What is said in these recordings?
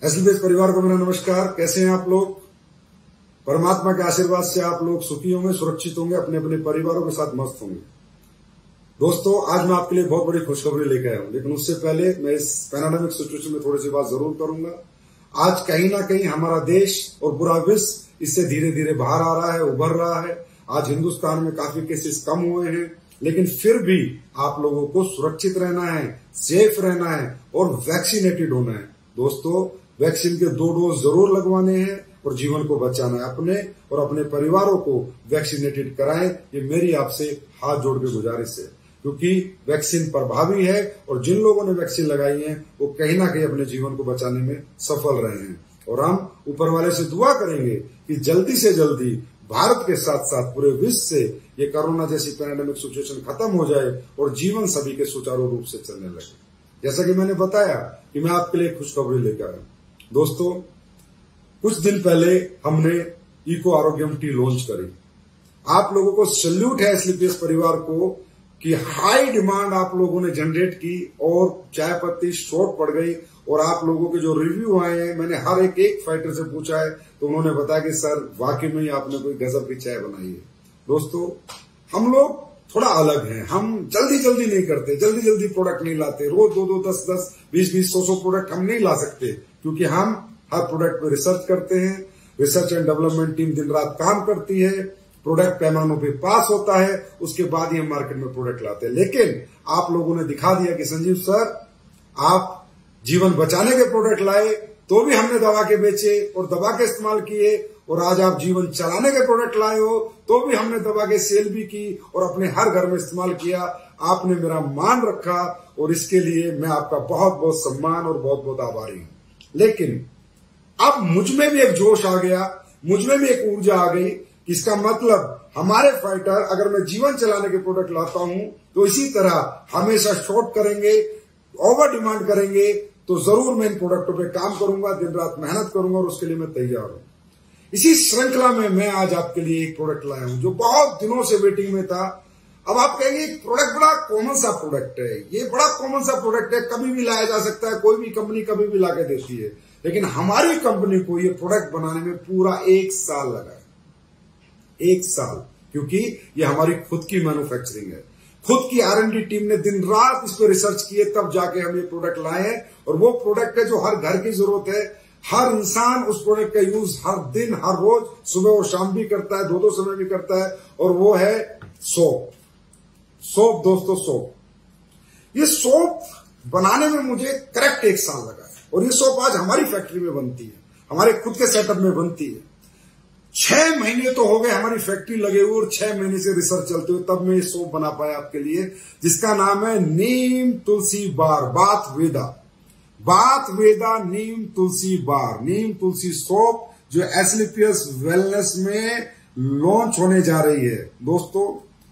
एसएलबीएस परिवार को मेरा नमस्कार। कैसे हैं आप लोग? परमात्मा के आशीर्वाद से आप लोग सुखी होंगे, सुरक्षित होंगे, अपने अपने परिवारों के साथ मस्त होंगे। दोस्तों, आज मैं आपके लिए बहुत बड़ी खुशखबरी लेकर आया हूं, लेकिन उससे पहले मैं इस पैंडेमिक सिचुएशन में थोड़ी सी बात जरूर करूंगा। आज कहीं ना कहीं हमारा देश और पूरा विश्व इससे धीरे धीरे बाहर आ रहा है, उभर रहा है। आज हिंदुस्तान में काफी केसेस कम हुए हैं, लेकिन फिर भी आप लोगों को सुरक्षित रहना है, सेफ रहना है और वैक्सीनेटेड होना है। दोस्तों, वैक्सीन के 2 डोज जरूर लगवाने हैं और जीवन को बचाना है। अपने और अपने परिवारों को वैक्सीनेटेड कराएं, ये मेरी आपसे हाथ जोड़ के गुजारिश है, क्योंकि वैक्सीन प्रभावी है और जिन लोगों ने वैक्सीन लगाई है वो कहीं ना कहीं अपने जीवन को बचाने में सफल रहे हैं। और हम ऊपर वाले से दुआ करेंगे कि जल्दी से जल्दी भारत के साथ साथ पूरे विश्व से ये कोरोना जैसी पैंडेमिक सिचुएशन खत्म हो जाए और जीवन सभी के सुचारू रूप से चलने लगे। जैसा कि मैंने बताया कि मैं आपके लिए खुशखबरी लेकर आया। दोस्तों, कुछ दिन पहले हमने इको आरोग्यम टी लॉन्च करी। आप लोगों को सैल्यूट है एसएलबीएस परिवार को कि हाई डिमांड आप लोगों ने जनरेट की और चाय पत्ती शॉर्ट पड़ गई। और आप लोगों के जो रिव्यू आए हैं, मैंने हर एक फाइटर से पूछा है तो उन्होंने बताया कि सर वाकई में आपने कोई गजब की चाय बनाई है। दोस्तों, हम लोग थोड़ा अलग हैं। हम जल्दी नहीं करते, जल्दी प्रोडक्ट नहीं लाते। रोज 2 10 20 100 प्रोडक्ट हम नहीं ला सकते, क्योंकि हम हर प्रोडक्ट पे रिसर्च करते हैं। रिसर्च एंड डेवलपमेंट टीम दिन रात काम करती है, प्रोडक्ट पैमानों पे पास होता है, उसके बाद ही हम मार्केट में प्रोडक्ट लाते हैं। लेकिन आप लोगों ने दिखा दिया कि संजीव सर, आप जीवन बचाने के प्रोडक्ट लाए तो भी हमने दबा के बेचे और दबा के इस्तेमाल किए, और आज आप जीवन चलाने के प्रोडक्ट लाए हो तो भी हमने दबा के सेल भी की और अपने हर घर में इस्तेमाल किया। आपने मेरा मान रखा और इसके लिए मैं आपका बहुत बहुत सम्मान और बहुत बहुत आभारी हूं। लेकिन अब मुझ में भी एक जोश आ गया, मुझ में भी एक ऊर्जा आ गई। इसका मतलब हमारे फाइटर अगर मैं जीवन चलाने के प्रोडक्ट लाता हूं तो इसी तरह हमेशा शॉर्ट करेंगे, ओवर डिमांड करेंगे, तो जरूर मैं इन प्रोडक्टों पे काम करूंगा, दिन रात मेहनत करूंगा और उसके लिए मैं तैयार हूं। इसी श्रृंखला में मैं आज आपके लिए एक प्रोडक्ट लाया हूं जो बहुत दिनों से वेटिंग में था। अब आप कहेंगे प्रोडक्ट बड़ा कॉमन सा प्रोडक्ट है, ये बड़ा कॉमन सा प्रोडक्ट है, कभी भी लाया जा सकता है, कोई भी कंपनी कभी भी लाके देती है। लेकिन हमारी कंपनी को ये प्रोडक्ट बनाने में पूरा 1 साल लगा है। 1 साल, क्योंकि ये हमारी खुद की मैन्युफैक्चरिंग है। खुद की R&D टीम ने दिन रात इस पर रिसर्च किए, तब जाके हम ये प्रोडक्ट लाए हैं। और वो प्रोडक्ट है जो हर घर की जरूरत है। हर इंसान उस प्रोडक्ट का यूज हर दिन, हर रोज, सुबह और शाम भी करता है, 2 समय भी करता है, और वो है सोप। दोस्तों, सोप, ये सोप बनाने में मुझे करेक्ट 1 साल लगा है। और ये सोप आज हमारी फैक्ट्री में बनती है, हमारे खुद के सेटअप में बनती है। 6 महीने तो हो गए हमारी फैक्ट्री लगे हुए और 6 महीने से रिसर्च चलते हुए, तब मैं ये सोप बना पाया आपके लिए, जिसका नाम है नीम तुलसी बार, बात वेदा नीम तुलसी बार, नीम तुलसी सोप, जो एसएलबीएस वेलनेस में लॉन्च होने जा रही है। दोस्तों,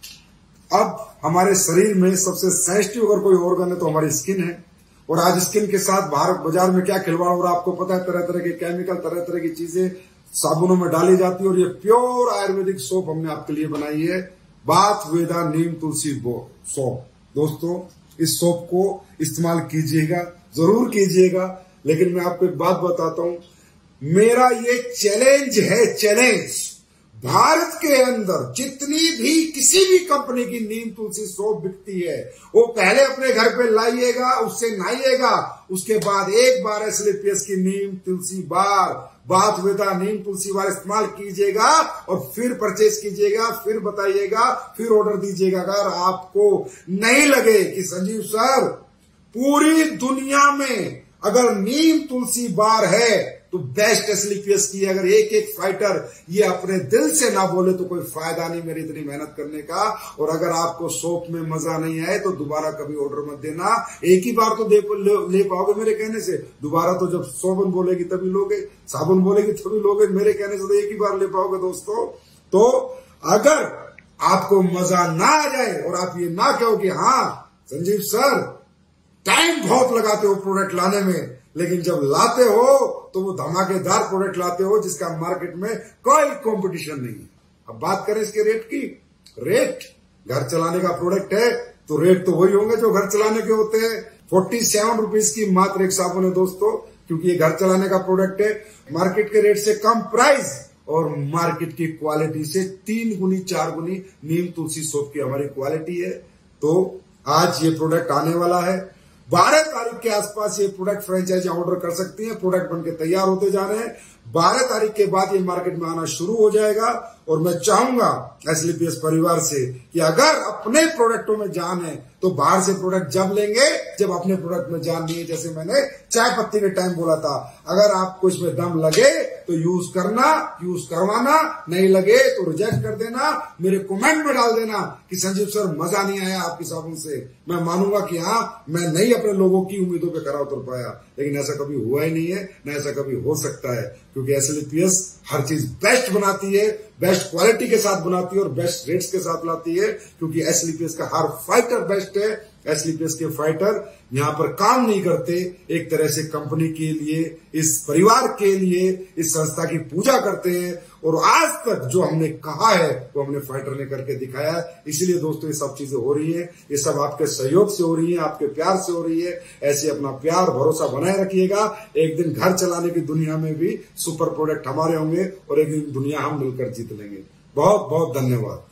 अब हमारे शरीर में सबसे सेंसिटिव अगर कोई ऑर्गन है तो हमारी स्किन है। और आज स्किन के साथ भारत बाजार में क्या खिलवाड़ हो रहा है आपको पता है। तरह तरह के केमिकल, तरह तरह की चीजें साबुनों में डाली जाती है, और ये प्योर आयुर्वेदिक सोप हमने आपके लिए बनाई है, बात वेदा नीम तुलसी सोप। दोस्तों, इस सोप को इस्तेमाल कीजिएगा, जरूर कीजिएगा। लेकिन मैं आपको एक बात बताता हूं, मेरा ये चैलेंज है, चैलेंज। भारत के अंदर जितनी भी किसी भी कंपनी की नीम तुलसी सोप बिकती है, वो पहले अपने घर पे लाइएगा, उससे नहाइएगा, उसके बाद एक बार एसएलबीएस की नीम तुलसी बार, बात वेदा नीम तुलसी बार इस्तेमाल कीजिएगा और फिर परचेज कीजिएगा, फिर बताइएगा, फिर ऑर्डर दीजिएगा। अगर आपको नहीं लगे कि संजीव सर, पूरी दुनिया में अगर नीम तुलसी बार है तो बेस्ट एसएलबीएस की, अगर एक फाइटर ये अपने दिल से ना बोले तो कोई फायदा नहीं मेरी इतनी मेहनत करने का। और अगर आपको सोप में मजा नहीं आए तो दोबारा कभी ऑर्डर मत देना। एक ही बार तो ले पाओगे मेरे कहने से, दोबारा तो जब सोबन बोलेगी तभी लोगे, साबुन बोलेगी तभी लोगे, मेरे कहने से तो एक ही बार ले पाओगे। दोस्तों, तो अगर आपको मजा ना आ जाए और आप ये ना कहो कि हाँ संजीव सर, टाइम बहुत लगाते हो प्रोडक्ट लाने में, लेकिन जब लाते हो तो वो धमाकेदार प्रोडक्ट लाते हो जिसका मार्केट में कोई कंपटीशन नहीं है। अब बात करें इसके रेट की। रेट, घर चलाने का प्रोडक्ट है तो रेट तो वही होंगे जो घर चलाने के होते हैं। 47 रुपीज की मात्र एक साबुन है दोस्तों। क्योंकि ये घर चलाने का प्रोडक्ट है, मार्केट के रेट से कम प्राइस और मार्केट की क्वालिटी से 3 गुनी 4 गुनी नीम तुलसी सोप की हमारी क्वालिटी है। तो आज ये प्रोडक्ट आने वाला है, 12 तारीख के आसपास ये प्रोडक्ट फ्रेंचाइजी ऑर्डर कर सकती हैं। प्रोडक्ट बनके तैयार होते जा रहे हैं, 12 तारीख के बाद ये मार्केट में आना शुरू हो जाएगा। और मैं चाहूंगा एसलीपीएस परिवार से कि अगर अपने प्रोडक्टों में जान है तो बाहर से प्रोडक्ट जब लेंगे जब अपने प्रोडक्ट में जान नहीं है। जैसे मैंने चाय पत्ती के टाइम बोला था, अगर आपको इसमें दम लगे तो यूज करना, यूज करवाना, नहीं लगे तो रिजेक्ट कर देना। मेरे कमेंट में डाल देना कि संजीव सर मजा नहीं आया आपकी साबुन से। मैं मानूंगा कि हाँ, मैं नहीं अपने लोगों की उम्मीदों पे खरा उतर पाया, लेकिन ऐसा कभी हुआ ही नहीं है, न ऐसा कभी हो सकता है, क्योंकि एसलीपीएस हर चीज बेस्ट बनाती है, बेस्ट क्वालिटी के साथ बनाती है और बेस्ट रेट्स के साथ लाती है। क्योंकि एसलीपीएस का हर फाइटर बेस्ट है। एसलीपीएस के फाइटर यहां पर काम नहीं करते, एक तरह से कंपनी के लिए, इस परिवार के लिए, इस संस्था की पूजा करते हैं। और आज तक जो हमने कहा है वो हमने फाइटर ने करके दिखाया है। इसलिए दोस्तों ये सब चीजें हो रही है, ये सब आपके सहयोग से हो रही है, आपके प्यार से हो रही है। ऐसे अपना प्यार भरोसा बनाए रखिएगा। एक दिन घर चलाने की दुनिया में भी सुपर प्रोडक्ट हमारे होंगे और एक दिन दुनिया हम मिलकर जीत लेंगे। बहुत बहुत धन्यवाद।